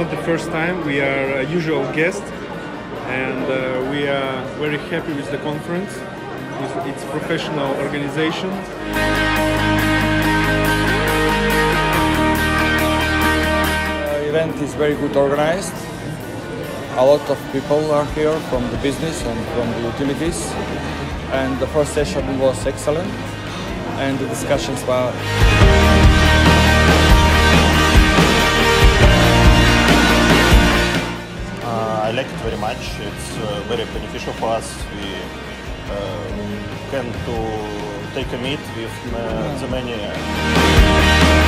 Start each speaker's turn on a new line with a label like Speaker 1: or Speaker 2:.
Speaker 1: not the first time. We are a usual guest, and we are very happy with the conference, with its professional organization.
Speaker 2: The event is very good organized. A lot of people are here from the business and from the utilities. And the first session was excellent, and the discussions were.
Speaker 3: I like it very much. It's very beneficial for us. We can to take a meet with the many